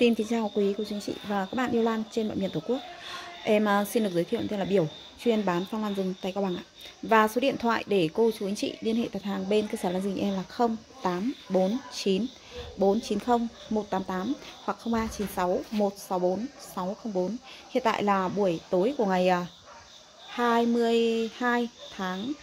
Xin kính chào quý cô chú anh chị và các bạn yêu lan trên mọi miền Tổ quốc. Em xin được giới thiệu tên là Biểu, chuyên bán phong lan rừng tại Cao Bằng ạ. Và số điện thoại để cô chú anh chị liên hệ đặt hàng bên cơ sở lan rừng em là 0849 490 188 hoặc 0396 164 604. Hiện tại là buổi tối của ngày 22 tháng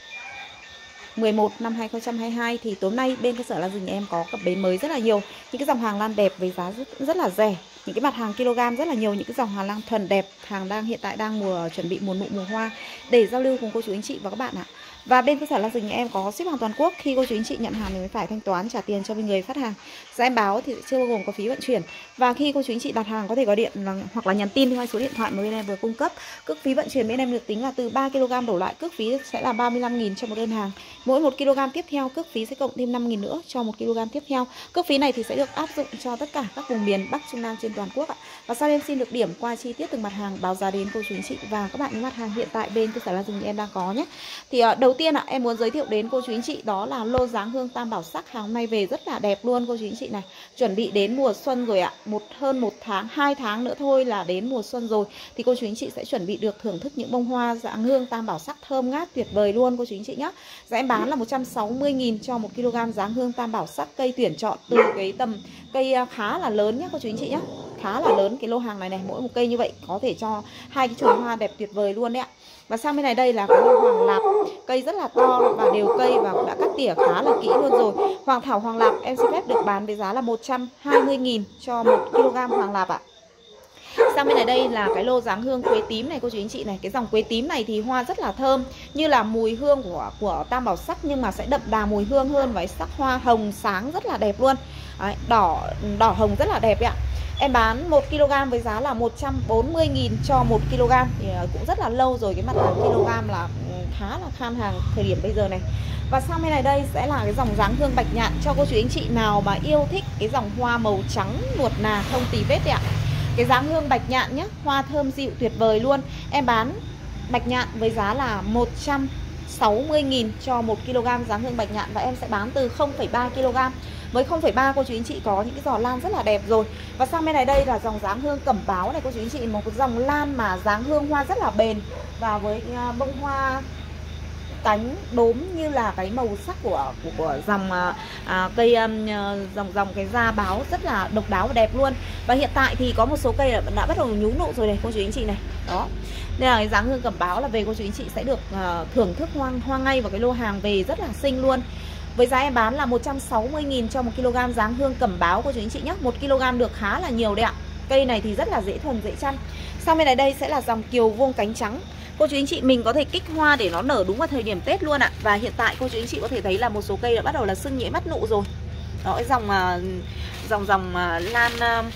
11 năm 2022 thì tối nay bên cơ sở lan rừng em có cập bến mới rất là nhiều những cái dòng hàng lan đẹp với giá rất là rẻ, những cái mặt hàng kg rất là nhiều, những cái dòng hàng lan thuần đẹp, hàng hiện tại đang chuẩn bị mùa nụ mùa hoa để giao lưu cùng cô chú anh chị và các bạn ạ. Và bên cơ sở lan rừng em có ship hàng toàn quốc, khi cô chú anh chị nhận hàng thì mới phải thanh toán trả tiền cho bên người phát hàng. Giá em báo thì chưa bao gồm có phí vận chuyển. Và khi cô chú anh chị đặt hàng có thể gọi điện hoặc là nhắn tin theo số điện thoại mà bên em vừa cung cấp. Cước phí vận chuyển bên em được tính là từ 3 kg đổ lại, cước phí sẽ là 35.000 cho một đơn hàng. Mỗi 1 kg tiếp theo cước phí sẽ cộng thêm 5.000 nữa cho 1 kg tiếp theo. Cước phí này thì sẽ được áp dụng cho tất cả các vùng miền Bắc Trung Nam trên toàn quốc ạ. Và sau em xin được điểm qua chi tiết từng mặt hàng, báo giá đến cô chú anh chị và các bạn những mặt hàng hiện tại bên cơ sở lan rừng em đang có nhé. Thì đầu tiên ạ, em muốn giới thiệu đến cô chú anh chị đó là lô dáng hương tam bảo sắc, hàng hôm nay về rất là đẹp luôn cô chú anh chị này. Chuẩn bị đến mùa xuân rồi ạ, hơn 1 tháng, 2 tháng nữa thôi là đến mùa xuân rồi, thì cô chú anh chị sẽ chuẩn bị được thưởng thức những bông hoa dáng hương tam bảo sắc thơm ngát tuyệt vời luôn cô chú anh chị nhé. Giá em bán là 160.000 cho 1 kg dáng hương tam bảo sắc, cây tuyển chọn từ cái tầm cây khá là lớn nhé cô chú anh chị nhé, khá là lớn. Cái lô hàng này mỗi một cây như vậy có thể cho 2 cái chùm hoa đẹp tuyệt vời luôn đấy ạ. Và sang bên này đây là cái lô hoàng lạp, cây rất là to và đều cây và đã cắt tỉa khá là kỹ luôn rồi. Hoàng thảo hoàng lạp em xin phép được bán với giá là 120.000 cho 1 kg hoàng lạp ạ. Sang bên này đây là cái lô dáng hương quế tím này cô chú anh chị này. Cái dòng quế tím này thì hoa rất là thơm, như là mùi hương của tam bảo sắc nhưng mà sẽ đậm đà mùi hương hơn, và sắc hoa hồng sáng rất là đẹp luôn. Đấy, đỏ hồng rất là đẹp ạ. Em bán 1 kg với giá là 140.000 cho 1 kg. Thì cũng rất là lâu rồi, cái mặt hàng kg là khá là khan hàng thời điểm bây giờ này. Và sang bên này đây sẽ là cái dòng dáng hương bạch nhạn, cho cô chú anh chị nào mà yêu thích cái dòng hoa màu trắng nuột nà không tì vết đấy ạ. Cái dáng hương bạch nhạn nhé, hoa thơm dịu tuyệt vời luôn. Em bán bạch nhạn với giá là 160.000 cho 1 kg dáng hương bạch nhạn, và em sẽ bán từ 0,3 kg. Với 0,3 cô chú anh chị có những cái giò lan rất là đẹp rồi. Và sang bên này đây là dòng dáng hương cẩm báo này cô chú anh chị, một cái dòng lan mà dáng hương hoa rất là bền, và với bông hoa cánh đốm như là cái màu sắc của dòng cây dòng cái da báo rất là độc đáo và đẹp luôn. Và hiện tại thì có một số cây đã bắt đầu nhú nụ rồi này cô chú anh chị này. Đó. Đây là cái dáng hương cẩm báo là về cô chú anh chị sẽ được thưởng thức hoa ngay vào cái lô hàng về rất là xinh luôn. Với giá em bán là 160.000 cho 1 kg dáng hương cẩm báo cô chú anh chị nhé. 1 kg được khá là nhiều đấy ạ. Cây này thì rất là dễ thuần dễ chăm. Sang bên này đây sẽ là dòng kiều vuông cánh trắng. Cô chú anh chị mình có thể kích hoa để nó nở đúng vào thời điểm Tết luôn ạ. Và hiện tại cô chú anh chị có thể thấy là một số cây đã bắt đầu là sưng nhễ mắt nụ rồi. Đó, cái dòng lan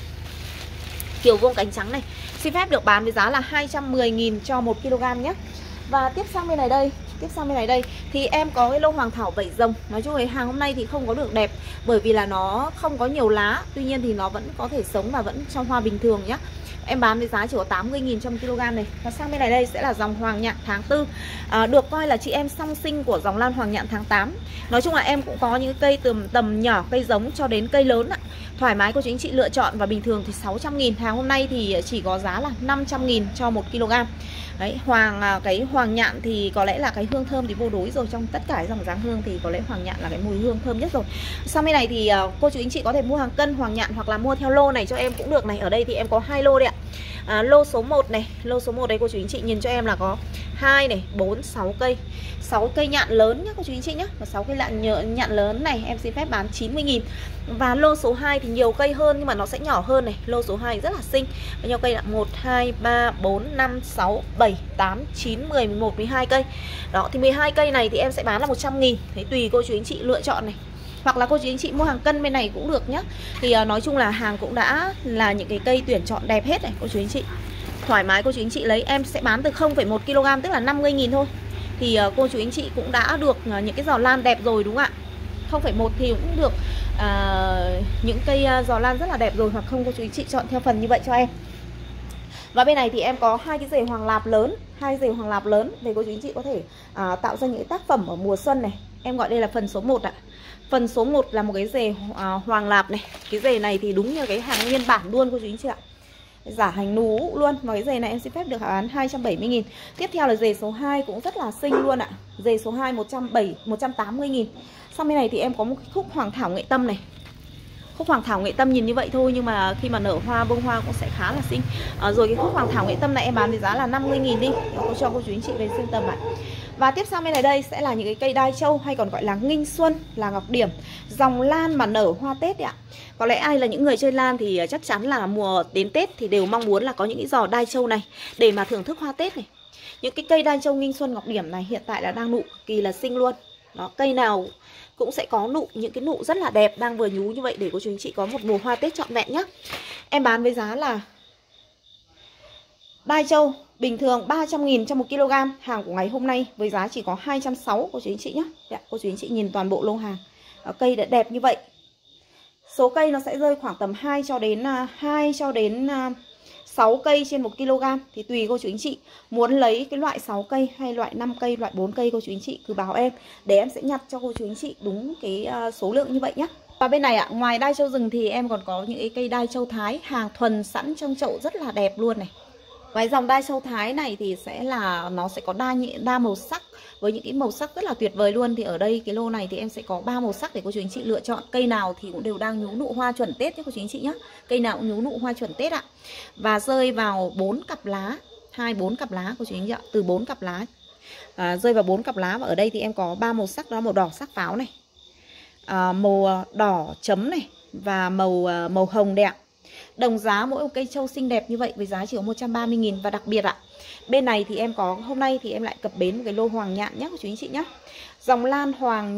kiều vuông cánh trắng này xin phép được bán với giá là 210.000 cho 1 kg nhé. Và tiếp sang bên này đây thì em có cái lô hoàng thảo vảy rồng. Nói chung cái hàng hôm nay thì không có được đẹp bởi vì là nó không có nhiều lá, tuy nhiên thì nó vẫn có thể sống và vẫn cho hoa bình thường nhé. Em bán với giá chỉ có 80.000 cho 1 kg này. Và sang bên này đây sẽ là dòng hoàng nhạn tháng 4, được coi là chị em song sinh của dòng lan hoàng nhạn tháng 8. Nói chung là em cũng có những cây từ tầm nhỏ cây giống cho đến cây lớn ạ. Thoải mái cô chú anh chị lựa chọn, và bình thường thì 600.000, hàng hôm nay thì chỉ có giá là 500.000 cho 1 kg. Đấy, cái hoàng nhạn thì có lẽ là cái hương thơm thì vô đối rồi, trong tất cả dòng dáng hương thì có lẽ hoàng nhạn là cái mùi hương thơm nhất rồi. Sau bên này thì cô chú anh chị có thể mua hàng cân hoàng nhạn hoặc là mua theo lô này cho em cũng được này. Ở đây thì em có 2 lô đấy ạ. Lô số 1 này, lô số 1 đây cô chú anh chị nhìn cho em là có 2 này, 4, 6 cây. 6 cây nhạn lớn nhá cô chú anh chị nhá. Và 6 cây nhạn lớn này em xin phép bán 90.000. Và lô số 2 thì nhiều cây hơn nhưng mà nó sẽ nhỏ hơn này. Lô số 2 rất là xinh. Với nhau cây là 1, 2, 3, 4, 5, 6, 7, 8, 9, 10, 11, 12 cây. Đó thì 12 cây này thì em sẽ bán là 100.000. Thế tùy cô chú anh chị lựa chọn này. Hoặc là cô chú anh chị mua hàng cân bên này cũng được nhá. Thì nói chung là hàng cũng đã là những cái cây tuyển chọn đẹp hết này cô chú anh chị. Thoải mái cô chú anh chị lấy, em sẽ bán từ 0,1 kg tức là 50.000 thôi. Thì cô chú anh chị cũng đã được những cái giò lan đẹp rồi đúng không ạ? 0,1 thì cũng được những cây giò lan rất là đẹp rồi, hoặc không cô chú anh chị chọn theo phần như vậy cho em. Và bên này thì em có 2 cái rể hoàng lạp lớn, 2 rể hoàng lạp lớn để cô chú anh chị có thể tạo ra những cái tác phẩm ở mùa xuân này. Em gọi đây là phần số 1 ạ. Phần số 1 là một cái rề hoàng lạp này. Cái rề này thì đúng như cái hàng nguyên bản luôn cô chú anh chị ạ. Giả hành nú luôn. Và cái rề này em xin phép được bán 270.000. Tiếp theo là rề số 2 cũng rất là xinh luôn ạ. Rề số 2 180.000. Sau bên này thì em có một khúc hoàng thảo nghệ tâm này. Khúc hoàng thảo nghệ tâm nhìn như vậy thôi, nhưng mà khi mà nở hoa, bông hoa cũng sẽ khá là xinh. Rồi cái khúc hoàng thảo nghệ tâm này em bán với giá là 50.000 đi. Cô cho cô chú anh chị về sưu tầm ạ. Và tiếp sau bên này đây sẽ là những cái cây đai châu hay còn gọi là nghinh xuân, là ngọc điểm, dòng lan mà nở hoa Tết ạ. Có lẽ ai là những người chơi lan thì chắc chắn là mùa đến Tết thì đều mong muốn là có những cái giò đai châu này để mà thưởng thức hoa Tết này. Những cái cây đai châu nghinh xuân ngọc điểm này hiện tại là đang nụ cực kỳ là xinh luôn. Đó, cây nào cũng sẽ có nụ, những cái nụ rất là đẹp đang vừa nhú như vậy để cô chú anh chị có một mùa hoa Tết trọn vẹn nhá. Em bán với giá là đai châu bình thường 300.000 cho 1 kg. Hàng của ngày hôm nay với giá chỉ có 260 cô chú anh chị nhé. Cô chú anh chị nhìn toàn bộ lô hàng. Cây đã đẹp như vậy. Số cây nó sẽ rơi khoảng tầm 2 cho đến 6 cây trên 1 kg. Thì tùy cô chú anh chị muốn lấy cái loại 6 cây hay loại 5 cây, loại 4 cây cô chú anh chị cứ báo em để em sẽ nhặt cho cô chú anh chị đúng cái số lượng như vậy nhé. Và bên này ạ, ngoài đai châu rừng thì em còn có những cái cây đai châu Thái hàng thuần sẵn trong chậu rất là đẹp luôn này. Cái dòng đai châu Thái này thì nó sẽ có đa màu sắc với những cái màu sắc rất là tuyệt vời luôn. Thì ở đây cái lô này thì em sẽ có 3 màu sắc để cô chú anh chị lựa chọn. Cây nào thì cũng đều đang nhú nụ hoa chuẩn Tết nhé cô chú anh chị nhé. Cây nào cũng nhú nụ hoa chuẩn Tết ạ. Và rơi vào 4 cặp lá, 4 cặp lá cô chú anh chị ạ, từ 4 cặp lá. Rơi vào 4 cặp lá. Và ở đây thì em có 3 màu sắc, đó là màu đỏ sắc pháo này, màu đỏ chấm này và màu hồng đẹp. Đồng giá mỗi một cây trâu xinh đẹp như vậy với giá chỉ có 130.000. Và đặc biệt ạ, bên này thì em có, hôm nay thì em lại cập bến một cái lô hoàng nhạn nhé cô chú anh chị nhé. Dòng lan hoàng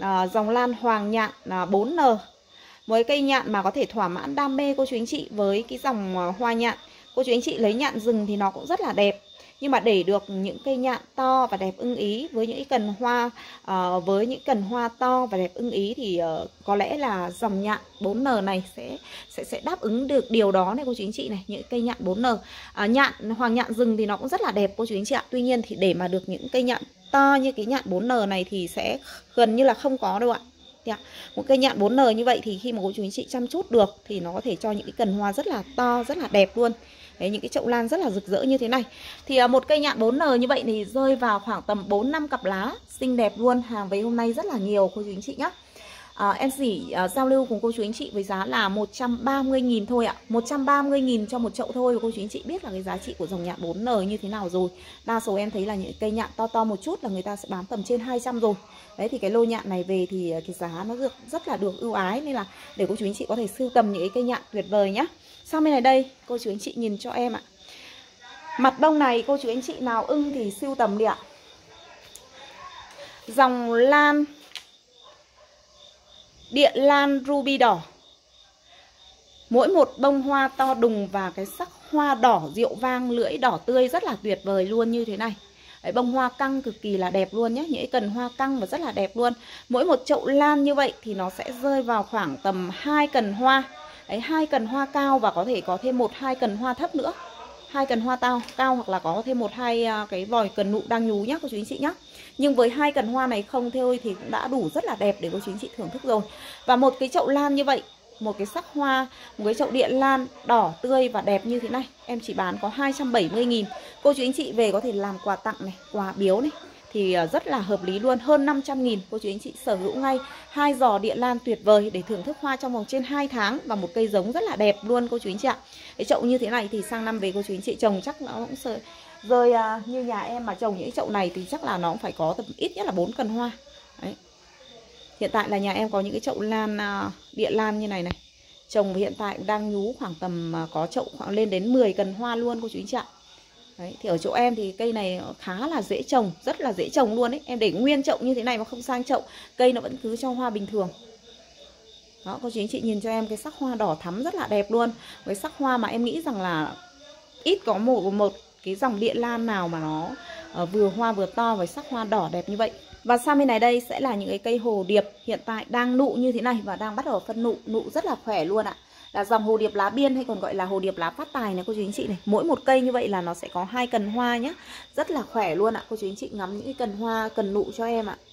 nhạn 4N. Với cây nhạn mà có thể thỏa mãn đam mê cô chú anh chị với cái dòng hoa nhạn. Cô chú anh chị lấy nhạn rừng thì nó cũng rất là đẹp. Nhưng mà để được những cây nhạn to và đẹp ưng ý với những cần hoa to và đẹp ưng ý thì có lẽ là dòng nhạn 4N này sẽ đáp ứng được điều đó này cô chú anh chị này, những cây nhạn 4N. Hoàng nhạn rừng thì nó cũng rất là đẹp cô chú anh chị ạ. Tuy nhiên thì để mà được những cây nhạn to như cái nhạn 4N này thì sẽ gần như là không có đâu ạ. Một cây nhạn 4N như vậy thì khi mà cô chú anh chị chăm chút được thì nó có thể cho những cái cần hoa rất là to, rất là đẹp luôn. Đấy, những cái chậu lan rất là rực rỡ như thế này. Thì một cây nhạn 4N như vậy thì rơi vào khoảng tầm 4-5 cặp lá, xinh đẹp luôn. Hàng về hôm nay rất là nhiều cô chú anh chị nhé. Em chỉ giao lưu cùng cô chú anh chị với giá là 130.000 thôi ạ. 130.000 cho một chậu thôi. Và cô chú anh chị biết là cái giá trị của dòng nhạn 4N như thế nào rồi. Đa số em thấy là những cây nhạn to một chút là người ta sẽ bán tầm trên 200 rồi. Đấy thì cái lô nhạn này về thì cái giá nó rất là được ưu ái. Nên là để cô chú anh chị có thể sưu tầm những cái cây nhạn tuyệt vời nhá. Sau bên này đây cô chú anh chị nhìn cho em ạ. Mặt bông này cô chú anh chị nào ưng thì sưu tầm đi ạ. Dòng lan Điện lan ruby đỏ. Mỗi một bông hoa to đùng và cái sắc hoa đỏ rượu vang, lưỡi đỏ tươi rất là tuyệt vời luôn như thế này. Đấy, bông hoa căng cực kỳ là đẹp luôn nhé. Những cần hoa căng và rất là đẹp luôn. Mỗi một chậu lan như vậy thì nó sẽ rơi vào khoảng tầm 2 cần hoa. Đấy, 2 cần hoa cao và có thể có thêm 1-2 cần hoa thấp nữa. 2 cần hoa cao hoặc là có thêm 1-2 cái vòi cần nụ đang nhú nhá cô chú anh chị nhá. Nhưng với 2 cần hoa này không thôi thì cũng đã đủ rất là đẹp để cô chú anh chị thưởng thức rồi. Và một cái chậu lan như vậy, một cái sắc hoa, một cái chậu điện lan đỏ tươi và đẹp như thế này, em chỉ bán có 270.000. Cô chú anh chị về có thể làm quà tặng này, quà biếu này thì rất là hợp lý luôn. Hơn 500.000 cô chú anh chị sở hữu ngay 2 giò điện lan tuyệt vời để thưởng thức hoa trong vòng trên 2 tháng. Và một cây giống rất là đẹp luôn cô chú anh chị ạ. Cái chậu như thế này thì sang năm về cô chú anh chị trồng chắc nó cũng rơi như nhà em mà trồng những chậu này thì chắc là nó cũng phải có tầm ít nhất là 4 cần hoa. Đấy. Hiện tại là nhà em có những cái chậu lan điện lan như này này. Trồng hiện tại đang nhú khoảng tầm có chậu khoảng lên đến 10 cần hoa luôn cô chú anh chị ạ. Đấy, thì ở chỗ em thì cây này khá là dễ trồng, rất là dễ trồng luôn ấy. Em để nguyên chậu như thế này mà không sang chậu, cây nó vẫn cứ cho hoa bình thường. Đó, cô chú anh chị nhìn cho em cái sắc hoa đỏ thắm rất là đẹp luôn. Cái sắc hoa mà em nghĩ rằng là ít có một cái dòng điện lan nào mà nó vừa hoa vừa to với sắc hoa đỏ đẹp như vậy. Và sang bên này đây sẽ là những cái cây hồ điệp hiện tại đang nụ như thế này và đang bắt đầu phân nụ rất là khỏe luôn ạ. Là dòng hồ điệp lá biên hay còn gọi là hồ điệp lá phát tài này cô chú anh chị này. Mỗi một cây như vậy là nó sẽ có 2 cần hoa nhé. Rất là khỏe luôn ạ. Cô chú anh chị ngắm những cái cần hoa, cần nụ cho em ạ.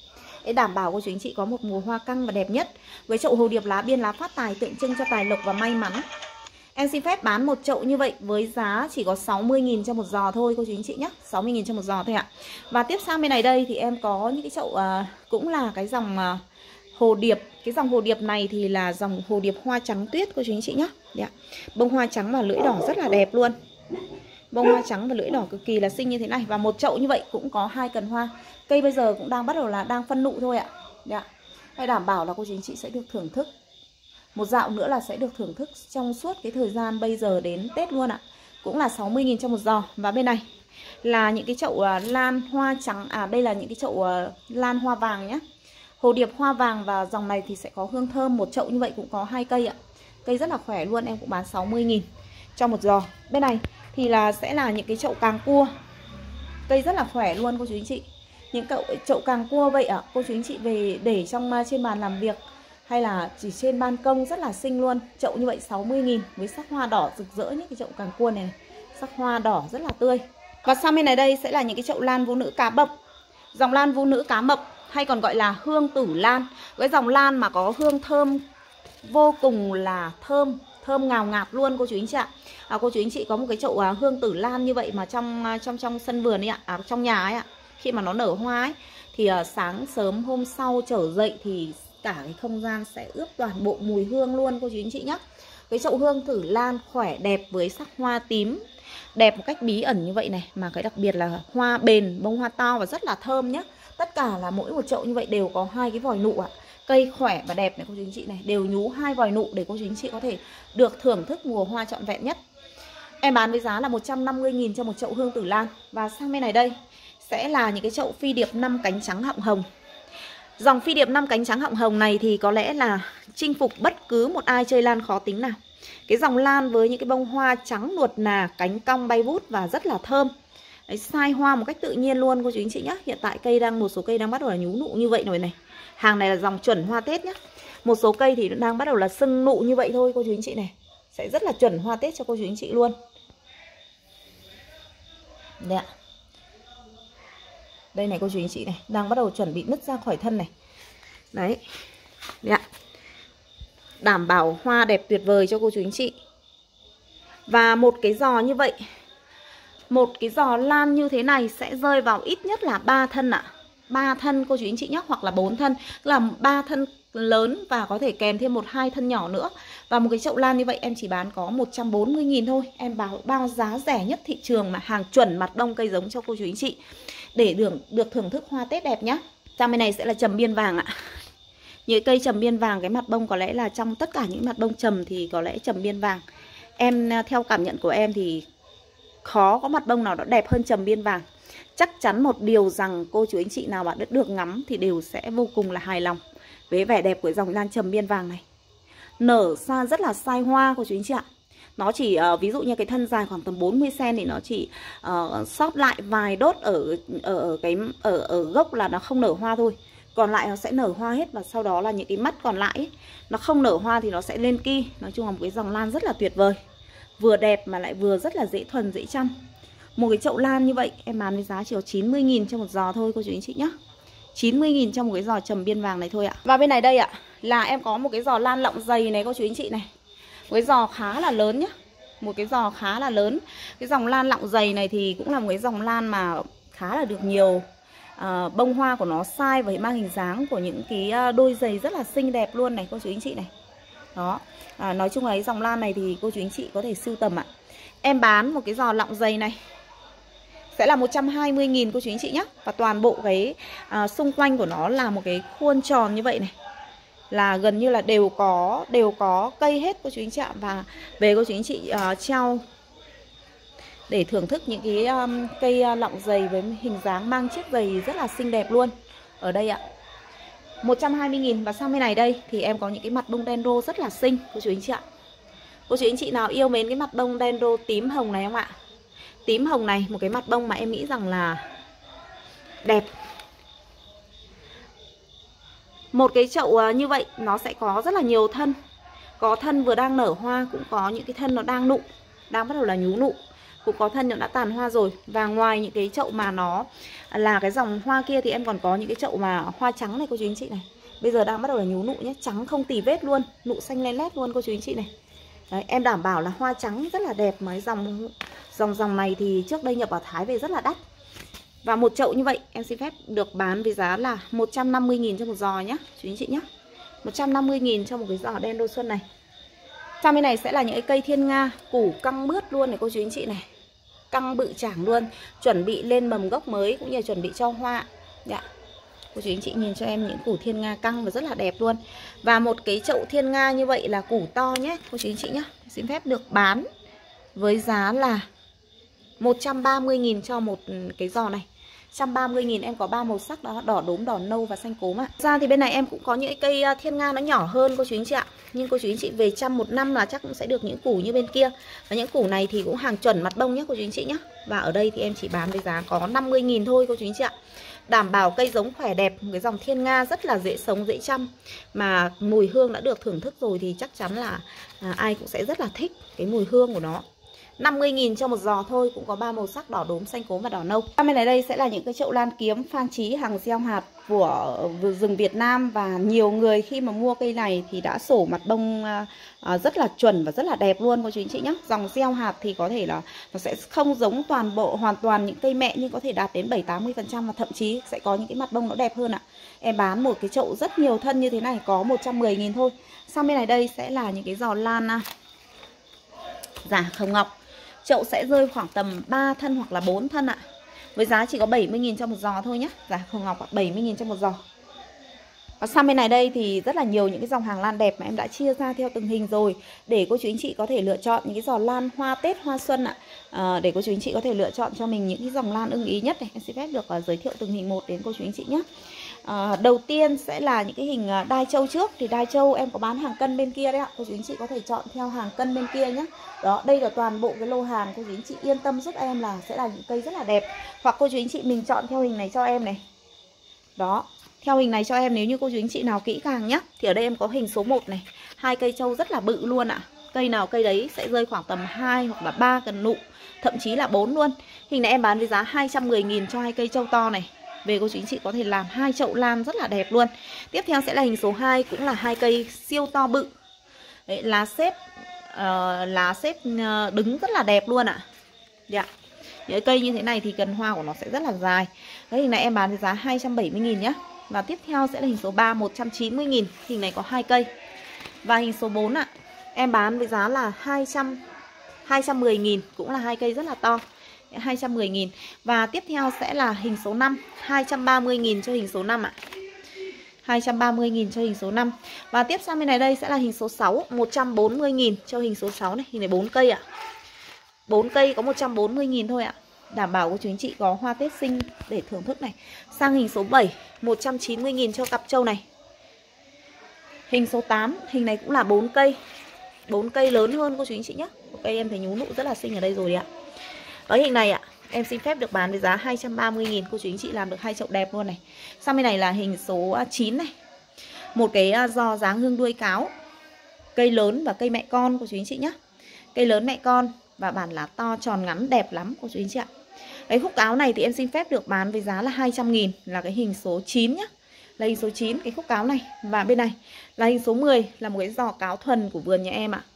để đảm bảo cô chú anh chị có một mùa hoa căng và đẹp nhất. Với chậu hồ điệp lá biên lá phát tài tượng trưng cho tài lộc và may mắn. Em xin phép bán một chậu như vậy với giá chỉ có 60.000 cho một giò thôi cô chú anh chị nhé. 60.000 cho một giò thôi ạ. Và tiếp sang bên này đây thì em có những cái chậu cũng là cái dòng hồ điệp. Cái dòng hồ điệp này thì là dòng hồ điệp hoa trắng tuyết cô chú anh chị nhé. Đấy ạ. Bông hoa trắng và lưỡi đỏ rất là đẹp luôn. Bông hoa trắng và lưỡi đỏ cực kỳ là xinh như thế này. Và một chậu như vậy cũng có 2 cần hoa. Cây bây giờ cũng đang bắt đầu là đang phân nụ thôi ạ. Đấy ạ. Hay đảm bảo là cô chú anh chị sẽ được thưởng thức. Một dạo nữa là sẽ được thưởng thức trong suốt cái thời gian bây giờ đến Tết luôn ạ. Cũng là 60.000 cho một giò. Và bên này là những cái chậu lan hoa trắng. Đây là những cái chậu lan hoa vàng nhé. Hồ điệp hoa vàng và dòng này thì sẽ có hương thơm. Một chậu như vậy cũng có 2 cây ạ. Cây rất là khỏe luôn, em cũng bán 60.000 cho một giò. Bên này thì sẽ là những cái chậu càng cua. Cây rất là khỏe luôn cô chú anh chị. Những chậu càng cua vậy ạ, cô chú anh chị về để trên bàn làm việc hay là chỉ trên ban công rất là xinh luôn. Chậu như vậy 60.000 với sắc hoa đỏ rực rỡ nhé. Cái chậu càng cua này, sắc hoa đỏ rất là tươi. Và sang bên này đây sẽ là những cái chậu lan vũ nữ cá mập. Dòng lan vũ nữ cá mập hay còn gọi là hương tử lan. Cái dòng lan mà có hương thơm vô cùng là thơm ngào ngạt luôn cô chú anh chị ạ. Cô chú anh chị có một cái chậu hương tử lan như vậy mà trong sân vườn ấy ạ, trong nhà ấy ạ. Khi mà nó nở hoa ấy thì sáng sớm hôm sau trở dậy thì cả cái không gian sẽ ướp toàn bộ mùi hương luôn cô chú anh chị nhé. Cái chậu hương tử lan khỏe đẹp với sắc hoa tím đẹp một cách bí ẩn như vậy này. Mà cái đặc biệt là hoa bền, bông hoa to và rất là thơm nhé. Tất cả là mỗi một chậu như vậy đều có 2 cái vòi nụ ạ. Cây khỏe và đẹp này cô chú anh chị này, đều nhú 2 vòi nụ để cô chú anh chị có thể được thưởng thức mùa hoa trọn vẹn nhất. Em bán với giá là 150.000 cho một chậu hương tử lan. Và sang bên này đây sẽ là những cái chậu phi điệp 5 cánh trắng họng hồng. Dòng phi điệp 5 cánh trắng họng hồng này thì có lẽ là chinh phục bất cứ một ai chơi lan khó tính nào. Cái dòng lan với những cái bông hoa trắng nuột nà, cánh cong bay vút và rất là thơm. Đấy, sai hoa một cách tự nhiên luôn cô chú anh chị nhé. Hiện tại một số cây đang bắt đầu là nhú nụ như vậy rồi này. Hàng này là dòng chuẩn hoa Tết nhé. Một số cây thì đang bắt đầu là sưng nụ như vậy thôi cô chú anh chị này. Sẽ rất là chuẩn hoa Tết cho cô chú anh chị luôn. Đây ạ. Đây này cô chú anh chị này, đang bắt đầu chuẩn bị nứt ra khỏi thân này. Đấy. Đây ạ. Đảm bảo hoa đẹp tuyệt vời cho cô chú anh chị. Và một cái giò như vậy, một cái giò lan như thế này sẽ rơi vào ít nhất là 3 thân ạ. 3 thân cô chú anh chị nhé, hoặc là 4 thân, là 3 thân lớn và có thể kèm thêm 1-2 thân nhỏ nữa. Và một cái chậu lan như vậy em chỉ bán có 140.000 thôi. Em bao giá rẻ nhất thị trường mà hàng chuẩn mặt đông cây giống cho cô chú anh chị để được thưởng thức hoa Tết đẹp nhá. Sang bên này sẽ là trầm biên vàng ạ. Những cây trầm biên vàng, cái mặt bông có lẽ là trong tất cả những mặt bông trầm thì có lẽ trầm biên vàng, em theo cảm nhận của em thì khó có mặt bông nào đó đẹp hơn trầm biên vàng. Chắc chắn một điều rằng cô chú anh chị nào mà được ngắm thì đều sẽ vô cùng là hài lòng với vẻ đẹp của dòng lan trầm biên vàng này. Nở ra rất là sai hoa cô chú anh chị ạ. Nó chỉ ví dụ như cái thân dài khoảng tầm 40cm thì nó chỉ sót lại vài đốt ở gốc là nó không nở hoa thôi. Còn lại nó sẽ nở hoa hết. Và sau đó là những cái mắt còn lại ấy, nó không nở hoa thì nó sẽ lên ki. Nói chung là một cái dòng lan rất là tuyệt vời, vừa đẹp mà lại vừa rất là dễ thuần, dễ chăm. Một cái chậu lan như vậy em bán với giá chỉ có 90.000 cho một giò thôi cô chú anh chị nhé. 90.000 cho một cái giò trầm biên vàng này thôi ạ. Và bên này đây ạ, là em có một cái giò lan lọng dày này cô chú anh chị này. Một cái giò khá là lớn nhá. Một cái giò khá là lớn. Cái dòng lan lọng dày này thì cũng là một cái dòng lan mà khá là được nhiều. Bông hoa của nó sai và mang hình dáng của những cái đôi giày rất là xinh đẹp luôn này cô chú anh chị này. Đó. Nói chung là cái dòng lan này thì cô chú anh chị có thể sưu tầm ạ. Em bán một cái giò lọng dày này sẽ là 120.000 cô chú anh chị nhé. Và toàn bộ cái xung quanh của nó là một cái khuôn tròn như vậy này, là gần như là đều có cây hết cô chú anh chị ạ. Và về cô chú anh chị treo để thưởng thức những cái cây lọng dày với hình dáng mang chiếc giày rất là xinh đẹp luôn. Ở đây ạ, 120.000. Và sang bên này đây thì em có những cái mặt bông dendro rất là xinh cô chú anh chị ạ. Cô chú anh chị nào yêu mến cái mặt bông dendro tím hồng này không ạ? Tím hồng này, một cái mặt bông mà em nghĩ rằng là đẹp. Một cái chậu như vậy nó sẽ có rất là nhiều thân. Có thân vừa đang nở hoa, cũng có những cái thân nó đang nụ, đang bắt đầu là nhú nụ. cũng có thân nó đã tàn hoa rồi. Và ngoài những cái chậu mà nó là cái dòng hoa kia thì em còn có những cái chậu mà hoa trắng này cô chú anh chị này. Bây giờ đang bắt đầu là nhú nụ nhé, trắng không tì vết luôn, nụ xanh lên lét luôn cô chú anh chị này. Đấy, em đảm bảo là hoa trắng rất là đẹp. Mà cái dòng này thì trước đây nhập ở Thái về rất là đắt. Và một chậu như vậy em xin phép được bán với giá là 150.000 cho một giò nhé chú anh chị nhé. 150.000 cho một cái giò đen đô xuân này. Sang bên này sẽ là những cái cây thiên nga, củ căng mướt luôn này cô chú anh chị này. Căng bự chảng luôn, chuẩn bị lên mầm gốc mới cũng như chuẩn bị cho hoa. Dạ. Cô chú anh chị nhìn cho em những củ thiên nga căng và rất là đẹp luôn. Và một cái chậu thiên nga như vậy là củ to nhé cô chú anh chị nhé. Xin phép được bán với giá là 130.000 cho một cái giò này. 130.000 em có 3 màu sắc đó, đỏ đốm, đỏ nâu và xanh cốm ạ. Ra thì bên này em cũng có những cây thiên nga nó nhỏ hơn cô chú anh chị ạ. Nhưng cô chú anh chị về chăm một năm là chắc cũng sẽ được những củ như bên kia. Và những củ này thì cũng hàng chuẩn mặt bông nhé cô chú anh chị nhé. Và ở đây thì em chỉ bán với giá có 50.000 thôi cô chú anh chị ạ. Đảm bảo cây giống khỏe đẹp, cái dòng thiên nga rất là dễ sống, dễ chăm. Mà mùi hương đã được thưởng thức rồi thì chắc chắn là ai cũng sẽ rất là thích cái mùi hương của nó. 50.000 cho một giò thôi, cũng có 3 màu sắc đỏ đốm, xanh cốm và đỏ nâu. Bên này đây sẽ là những cái chậu lan kiếm Phan Trí hàng gieo hạt của rừng Việt Nam. Và nhiều người khi mà mua cây này thì đã sổ mặt bông rất là chuẩn và rất là đẹp luôn cô chú anh chị nhé. Dòng gieo hạt thì có thể là nó sẽ không giống hoàn toàn những cây mẹ, nhưng có thể đạt đến 70-80% và thậm chí sẽ có những cái mặt bông nó đẹp hơn ạ. Em bán một cái chậu rất nhiều thân như thế này có 110.000 thôi. Sang bên này đây sẽ là những cái giò lan giả Hồng Ngọc. Chậu sẽ rơi khoảng tầm 3 thân hoặc là 4 thân ạ. Với giá chỉ có 70.000 cho một giò thôi nhé. Giả Hồng Ngọc 70.000 cho một giò. Và sang bên này đây thì rất là nhiều những cái dòng hàng lan đẹp mà em đã chia ra theo từng hình rồi, để cô chú anh chị có thể lựa chọn những cái giò lan hoa Tết, hoa xuân ạ. Để cô chú anh chị có thể lựa chọn cho mình những cái dòng lan ưng ý nhất này. Em xin phép được giới thiệu từng hình một đến cô chú anh chị nhé. Đầu tiên sẽ là những cái hình đai trâu trước. Thì đai trâu em có bán hàng cân bên kia đấy ạ. Cô chú anh chị có thể chọn theo hàng cân bên kia nhé. Đó, đây là toàn bộ cái lô hàng. Cô chú anh chị yên tâm giúp em là sẽ là những cây rất là đẹp. Hoặc cô chú anh chị mình chọn theo hình này cho em này. Đó, theo hình này cho em nếu như cô chú anh chị nào kỹ càng nhé. Thì ở đây em có hình số 1 này. 2 cây trâu rất là bự luôn ạ. Cây nào cây đấy sẽ rơi khoảng tầm 2 hoặc là 3 cần nụ, thậm chí là 4 luôn. Hình này em bán với giá 210.000 cho 2 cây trâu to này. Về cô chú anh chị có thể làm 2 chậu lan rất là đẹp luôn. Tiếp theo sẽ là hình số 2, cũng là 2 cây siêu to bự. Đấy, lá xếp đứng rất là đẹp luôn ạ. Dạ. Những cây như thế này thì cần hoa của nó sẽ rất là dài. Cái hình này em bán với giá 270.000 nhé. Và tiếp theo sẽ là hình số 3, 190.000. Hình này có 2 cây. Và hình số 4 ạ, em bán với giá là 210.000, cũng là 2 cây rất là to. 210.000. Và tiếp theo sẽ là hình số 5, 230.000 cho hình số 5 ạ. 230.000 cho hình số 5. Và tiếp sang bên này đây sẽ là hình số 6, 140.000 cho hình số 6 này. Hình này 4 cây ạ. 4 cây có 140.000 thôi ạ. Đảm bảo của chú anh chị có hoa Tết xinh để thưởng thức này. Sang hình số 7, 190.000 cho cặp trâu này. Hình số 8, hình này cũng là 4 cây. 4 cây lớn hơn cô chú anh chị nhé. Cây em thấy nhú nụ rất là xinh ở đây rồi ạ. Ở hình này ạ, em xin phép được bán với giá 230.000. Cô chú anh chị làm được 2 chậu đẹp luôn này. Sang bên này là hình số 9 này. Một cái giò dáng hương đuôi cáo. Cây lớn và cây mẹ con cô chú anh chị nhé. Cây lớn mẹ con và bản lá to tròn ngắn đẹp lắm cô chú anh chị ạ. Cái khúc áo này thì em xin phép được bán với giá là 200.000, là cái hình số 9 nhé. Là hình số 9 cái khúc áo này. Và bên này là hình số 10, là một cái giò cáo thuần của vườn nhà em ạ.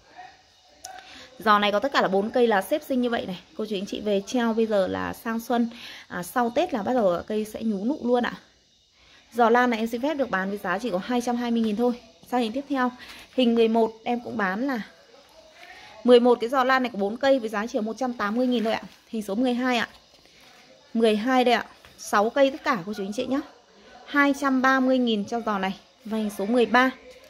Giò này có tất cả là 4 cây lá xếp xinh như vậy này. Cô chú anh chị về treo bây giờ là sang xuân, sau Tết là bắt đầu cây sẽ nhú nụ luôn ạ. Giò lan này em xin phép được bán với giá chỉ có 220.000 thôi. Sang hình tiếp theo, hình 11 em cũng bán là 11 cái giò lan này có 4 cây với giá chỉ 180.000 thôi ạ. Hình số 12 ạ. 12 đây ạ. 6 cây tất cả cô chú anh chị nhé. 230.000 cho giò này. Và hình số 13.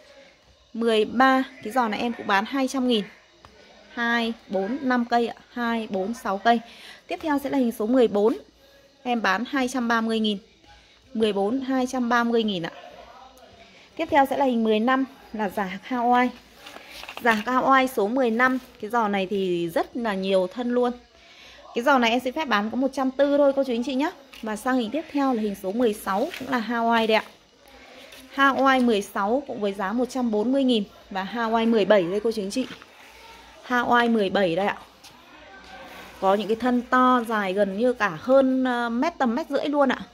13 cái giò này em cũng bán 200.000. 2, 4, 5 cây ạ. 2, 4, 6 cây. Tiếp theo sẽ là hình số 14. Em bán 230.000. 14, 230.000 ạ. Tiếp theo sẽ là hình 15 là giả Hao Oai. Giả Hao Oai số 15. Cái giò này thì rất là nhiều thân luôn. Cái giò này em sẽ phép bán có 140 thôi cô chú anh chị nhé. Và sang hình tiếp theo là hình số 16, cũng là Hao Oai đây ạ. Hao Oai 16 cũng với giá 140.000. Và Hao Oai 17 đây cô chú anh chị. Hao Oai 17 đây ạ. Có những cái thân to dài gần như cả hơn mét, tầm 1,5 mét luôn ạ.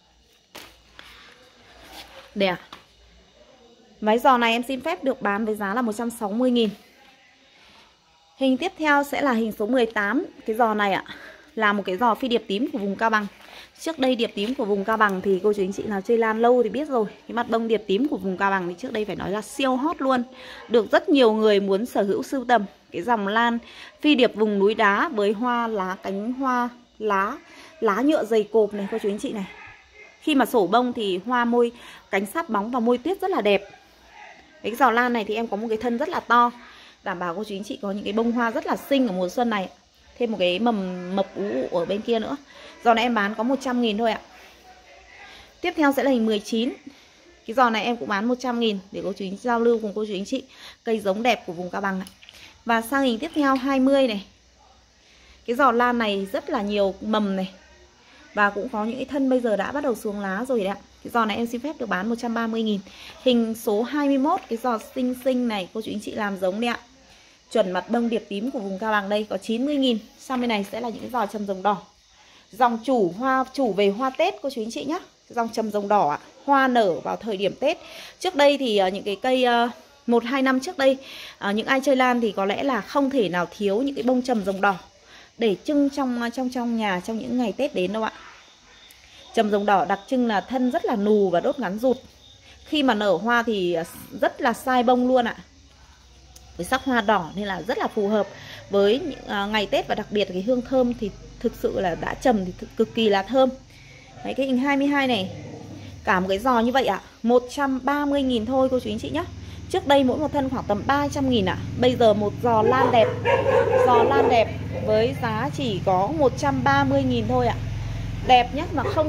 Đây ạ. Váy giò này em xin phép được bán với giá là 160.000. Hình tiếp theo sẽ là hình số 18. Cái giò này ạ là một cái giò phi điệp tím của vùng Cao Bằng. Trước đây điệp tím của vùng Cao Bằng thì cô chú anh chị nào chơi lan lâu thì biết rồi. Cái mặt bông điệp tím của vùng Cao Bằng thì trước đây phải nói là siêu hot luôn. Được rất nhiều người muốn sở hữu sưu tầm. Cái dòng lan phi điệp vùng núi đá với hoa lá, cánh hoa lá nhựa dày cộp này cô chú anh chị này. Khi mà sổ bông thì hoa môi cánh sát bóng và môi tuyết rất là đẹp. Cái giò lan này thì em có một cái thân rất là to, đảm bảo cô chú anh chị có những cái bông hoa rất là xinh ở mùa xuân này. Thêm một cái mầm mập ú ở bên kia nữa. Giò này em bán có 100.000 thôi ạ. Tiếp theo sẽ là hình 19. Cái giò này em cũng bán 100.000 để cô chú anh chị giao lưu cùng cô chú anh chị. Cây giống đẹp của vùng Cao Bằng này. Và sang hình tiếp theo 20 này. Cái giò lan này rất là nhiều mầm này. Và cũng có những cái thân bây giờ đã bắt đầu xuống lá rồi đấy ạ. Cái giò này em xin phép được bán 130.000. Hình số 21. Cái giò xinh xinh này cô chú anh chị làm giống đấy ạ. Chuẩn mặt bông điệp tím của vùng Cao Bằng đây có 90.000. Sang bên này sẽ là những cái giò trầm rồng đỏ. Dòng chủ về hoa Tết cô chú anh chị nhé. Dòng trầm rồng đỏ ạ. Hoa nở vào thời điểm Tết. Trước đây thì những cái cây 1-2 năm trước đây, những ai chơi lan thì có lẽ là không thể nào thiếu những cái bông trầm rồng đỏ để trưng trong nhà trong những ngày Tết đến đâu ạ. Trầm rồng đỏ đặc trưng là thân rất là nù và đốt ngắn rụt. Khi mà nở hoa thì rất là sai bông luôn ạ. Với sắc hoa đỏ nên là rất là phù hợp với những ngày Tết, và đặc biệt là cái hương thơm thì thực sự là đã trầm thì cực kỳ là thơm. Đấy, cái hình 22 này cả một cái giò như vậy ạ, 130.000 thôi cô chú anh chị nhé. Trước đây mỗi một thân khoảng tầm 300.000 ạ. Bây giờ một giò lan đẹp với giá chỉ có 130.000 thôi ạ. Đẹp nhé, mà không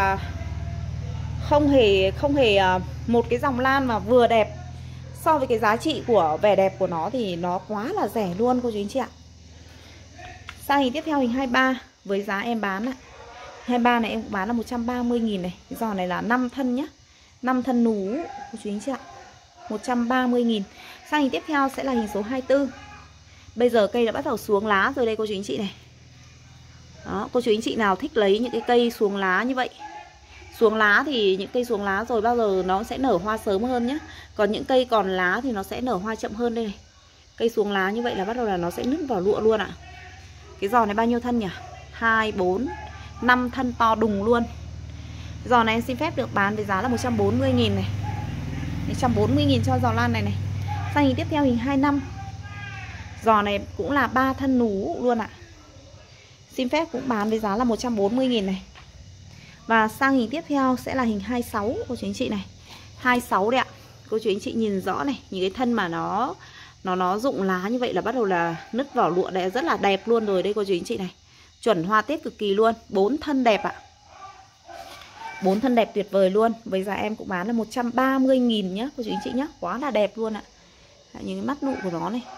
hề một cái dòng lan mà vừa đẹp. So với cái giá trị của vẻ đẹp của nó thì nó quá là rẻ luôn cô chú anh chị ạ. Sang hình tiếp theo hình 23 với giá em bán ạ. 23 này em cũng bán là 130.000 này. Cái giò này là 5 thân nhá. 5 thân nú cô chú anh chị ạ. 130.000. Sang hình tiếp theo sẽ là hình số 24. Bây giờ cây đã bắt đầu xuống lá rồi đây cô chú anh chị này. Đó, cô chú anh chị nào thích lấy những cái cây xuống lá như vậy. Xuống lá thì những cây xuống lá rồi bao giờ nó sẽ nở hoa sớm hơn nhé. Còn những cây còn lá thì nó sẽ nở hoa chậm hơn đây này. Cây xuống lá như vậy là bắt đầu là nó sẽ nứt vào lụa luôn ạ. Cái giò này bao nhiêu thân nhỉ? 2, 4, 5 thân to đùng luôn. Giò này em xin phép được bán với giá là 140.000 này. 140.000 cho giò lan này này. Sang hình tiếp theo hình 25. Giò này cũng là 3 thân nú luôn ạ. Xin phép cũng bán với giá là 140.000 này. Và sang hình tiếp theo sẽ là hình 26 cô chú anh chị này. 26 đấy ạ. Cô chú anh chị nhìn rõ này, những cái thân mà nó rụng lá như vậy là bắt đầu là nứt vỏ lụa này, rất là đẹp luôn rồi đây cô chú anh chị này. Chuẩn hoa Tết cực kỳ luôn, 4 thân đẹp ạ. 4 thân đẹp tuyệt vời luôn. Với giá em cũng bán là 130.000 nhá cô chú anh chị nhá, quá là đẹp luôn ạ. Những cái mắt nụ của nó này.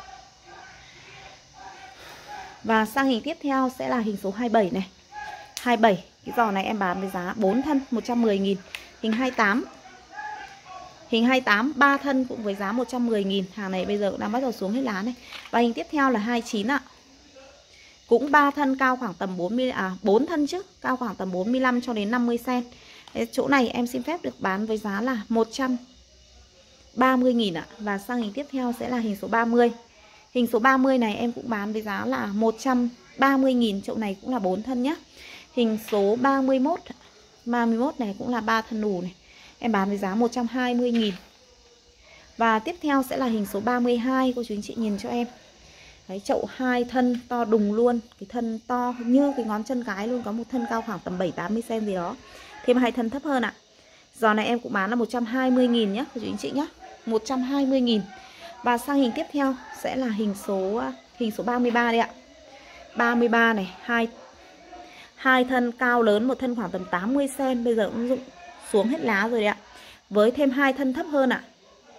Và sang hình tiếp theo sẽ là hình số 27 này. 27, cái giò này em bán với giá 4 thân 110.000. Hình 28. Hình 28 3 thân cũng với giá 110.000. Hàng này bây giờ cũng đang bắt đầu xuống hết lá này. Và hình tiếp theo là 29 ạ. Cũng 3 thân cao khoảng tầm 4 thân chứ, cao khoảng tầm 45 cho đến 50 cm. Chỗ này em xin phép được bán với giá là 130.000 ạ. Và sang hình tiếp theo sẽ là hình số 30. Hình số 30 này em cũng bán với giá là 130.000. Chỗ này cũng là 4 thân nhé. Hình số 31 này cũng là 3 thân nù này. Em bán với giá 120.000. Và tiếp theo sẽ là hình số 32. Cô chú anh chị nhìn cho em. Đấy, chậu 2 thân to đùng luôn. Cái thân to như cái ngón chân cái luôn. Có một thân cao khoảng tầm 7-80 cm gì đó. Thêm 2 thân thấp hơn ạ. Giò này em cũng bán là 120.000 nhé cô chú anh chị nhé. 120.000. Và sang hình tiếp theo sẽ là hình số 33 đây ạ. 33 này, hai thân cao lớn, một thân khoảng tầm 80 cm, bây giờ cũng rụng xuống hết lá rồi đấy ạ. Với thêm 2 thân thấp hơn ạ.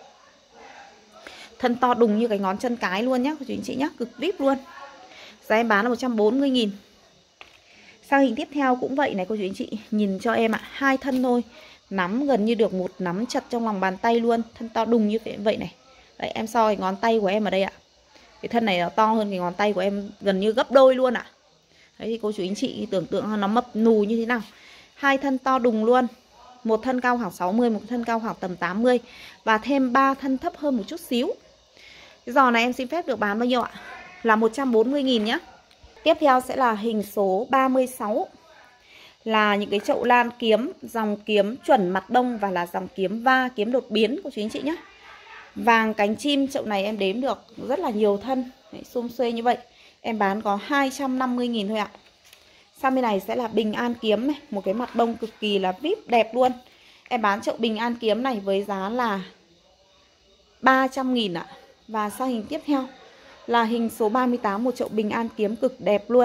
Thân to đùng như cái ngón chân cái luôn nhá cô chú anh chị nhá, cực vip luôn. Giá em bán là 140.000. Sang hình tiếp theo cũng vậy này cô chú anh chị, nhìn cho em ạ, 2 thân thôi. Nắm gần như được một nắm chặt trong lòng bàn tay luôn, thân to đùng như vậy này. Đấy, em so cái ngón tay của em ở đây ạ. Cái thân này nó to hơn cái ngón tay của em gần như gấp đôi luôn ạ. Đấy thì cô chú anh chị tưởng tượng nó mập nù như thế nào. Hai thân to đùng luôn. Một thân cao khoảng 60, một thân cao khoảng tầm 80 và thêm 3 thân thấp hơn một chút xíu. Cái giò này em xin phép được bán bao nhiêu ạ? Là 140.000 nhá. Tiếp theo sẽ là hình số 36. Là những cái chậu lan kiếm, dòng kiếm chuẩn mặt đông và là dòng kiếm va, kiếm đột biến của chú anh chị nhé. Vàng cánh chim, chậu này em đếm được rất là nhiều thân. Đấy, xum xuê như vậy. Em bán có 250.000 thôi ạ. Sang bên này sẽ là bình an kiếm này, một cái mặt bông cực kỳ là vip đẹp luôn. Em bán chậu bình an kiếm này với giá là 300.000 ạ. Và sang hình tiếp theo là hình số 38, một chậu bình an kiếm cực đẹp luôn.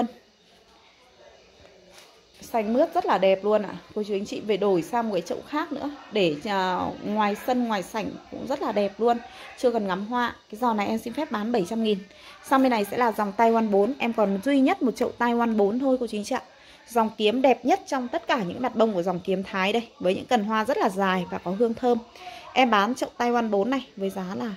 Xanh mướt rất là đẹp luôn ạ. Cô chú anh chị về đổi sang một cái chậu khác nữa để ngoài sân, ngoài sảnh cũng rất là đẹp luôn. Chưa cần ngắm hoa. Cái giò này em xin phép bán 700.000. Sang bên này sẽ là dòng Taiwan 4. Em còn duy nhất một chậu Taiwan 4 thôi cô chú anh chị ạ. Dòng kiếm đẹp nhất trong tất cả những mặt bông của dòng kiếm Thái đây, với những cần hoa rất là dài và có hương thơm. Em bán chậu Taiwan 4 này với giá là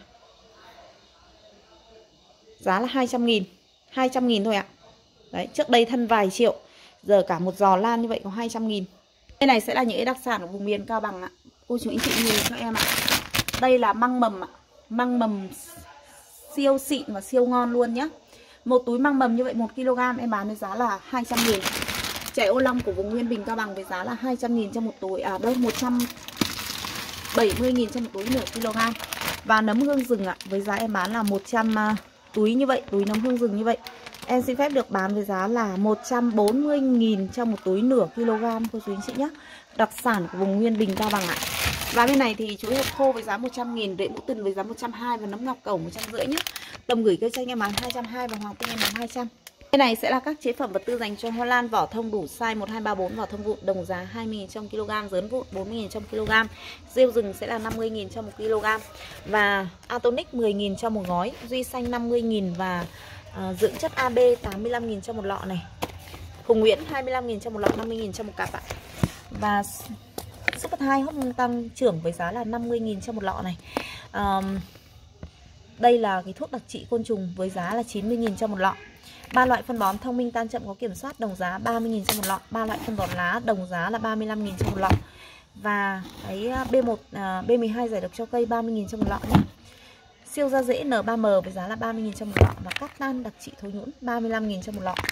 200.000. 200.000 thôi ạ. Đấy, trước đây thân vài triệu, giờ cả một giò lan như vậy có 200.000. Đây này sẽ là những cái đặc sản của vùng miền Cao Bằng ạ. Cô chú anh chị nhìn cho em ạ. Đây là măng mầm ạ. Măng mầm siêu xịn và siêu ngon luôn nhá. Một túi măng mầm như vậy 1 kg em bán với giá là 200.000. Chè ô long của vùng Nguyên Bình Cao Bằng với giá là 200.000 cho một túi, đâu 170.000 cho một túi nửa kg. Và nấm hương rừng ạ, với giá em bán là 100 túi như vậy, túi nấm hương rừng như vậy. Em xin phép được bán với giá là 140.000 cho một túi nửa kg cô chú anh chị nhé. Đặc sản của vùng Nguyên Bình Cao Bằng ạ. Và bên này thì chuối hột khô với giá 100.000, rễ mũ tần với giá 120 và nấm ngọc cẩu 150 nhé. Tầm gửi cây chanh em bán 220 và hoàng tinh em bán 200. Bên này sẽ là các chế phẩm vật tư dành cho hoa lan, vỏ thông đủ size 1, 2, 3, 4, vỏ thông vụn đồng giá 20.000 trong kg, dớn vụn 40.000 trong kg. Rêu rừng sẽ là 50.000 cho 1 kg. Và Atonic 10.000 cho một gói, Duy Xanh 50.000 và dưỡng chất AB 85.000 cho một lọ này. Hùng Nguyễn 25.000 cho một lọ, 50.000 cho một cặp ạ. Và Super 2 hốc tăng trưởng với giá là 50.000 cho một lọ này. Đây là cái thuốc đặc trị côn trùng với giá là 90.000 cho một lọ. 3 loại phân bón thông minh tan chậm có kiểm soát đồng giá 30.000 cho một lọ. 3 loại phân bón lá đồng giá là 35.000 cho một lọ. Và cái B1 B12 giải độc cho cây 30.000 cho một lọ nhé. Siêu da dễ N3M với giá là 30.000 cho một lọ. Và cát tan đặc trị thối nhũn 35.000 cho một lọ.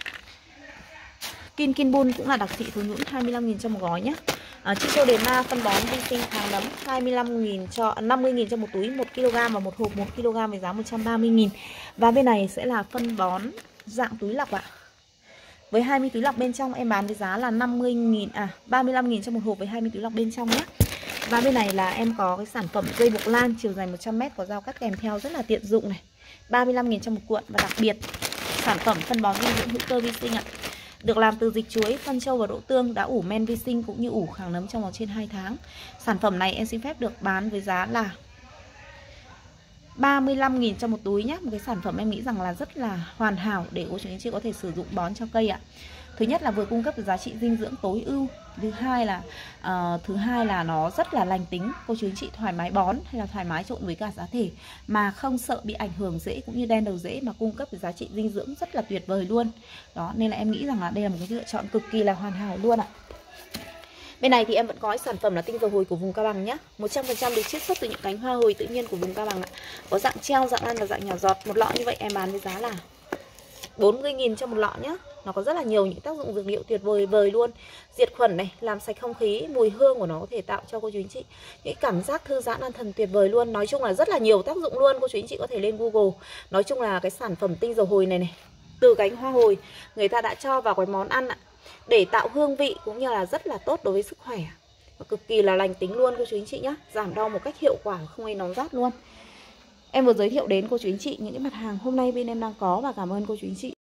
Kinkinbun cũng là đặc trị thối nhũn 25.000 cho một gói nhé. Trichodema phân bón vi sinh kháng nấm 25.000 cho 50.000 cho một túi 1 kg và một hộp 1 kg với giá 130.000. Và bên này sẽ là phân bón dạng túi lọc ạ. Với 20 túi lọc bên trong em bán với giá là 35.000 cho một hộp với 20 túi lọc bên trong nhé. Và bên này là em có cái sản phẩm dây buộc lan chiều dài 100m có dao cắt kèm theo rất là tiện dụng này. 35.000 cho một cuộn. Và đặc biệt sản phẩm phân bón dinh dưỡng hữu cơ vi sinh ạ. Được làm từ dịch chuối, phân trâu và đỗ tương, đã ủ men vi sinh cũng như ủ kháng nấm trong vòng trên 2 tháng. Sản phẩm này em xin phép được bán với giá là 35.000 cho một túi nhé. Một cái sản phẩm em nghĩ rằng là rất là hoàn hảo để cô chú anh chị có thể sử dụng bón cho cây ạ. Thứ nhất là vừa cung cấp được giá trị dinh dưỡng tối ưu. Thứ hai là nó rất là lành tính. Cô chú anh chị thoải mái bón hay là thoải mái trộn với cả giá thể mà không sợ bị ảnh hưởng rễ cũng như đen đầu rễ, mà cung cấp được giá trị dinh dưỡng rất là tuyệt vời luôn. Đó, nên là em nghĩ rằng là đây là một cái lựa chọn cực kỳ là hoàn hảo luôn ạ. Bên này thì em vẫn có sản phẩm là tinh dầu hồi của vùng Cao Bằng nhé. 100% được chiết xuất từ những cánh hoa hồi tự nhiên của vùng Cao Bằng ạ. Có dạng treo, dạng ăn và dạng nhỏ giọt. Một lọ như vậy em bán với giá là 40.000 cho một lọ nhé. Nó có rất là nhiều những tác dụng dược liệu tuyệt vời luôn. Diệt khuẩn này, làm sạch không khí, mùi hương của nó có thể tạo cho cô chú anh chị những cảm giác thư giãn an thần tuyệt vời luôn. Nói chung là rất là nhiều tác dụng luôn. Cô chú anh chị có thể lên Google. Nói chung là cái sản phẩm tinh dầu hồi này từ cánh hoa hồi người ta đã cho vào cái món ăn ạ, để tạo hương vị cũng như là rất là tốt đối với sức khỏe. Và cực kỳ là lành tính luôn cô chú anh chị nhé. Giảm đau một cách hiệu quả, không hề nóng rát luôn. Em vừa giới thiệu đến cô chú anh chị những cái mặt hàng hôm nay bên em đang có và cảm ơn cô chú anh chị.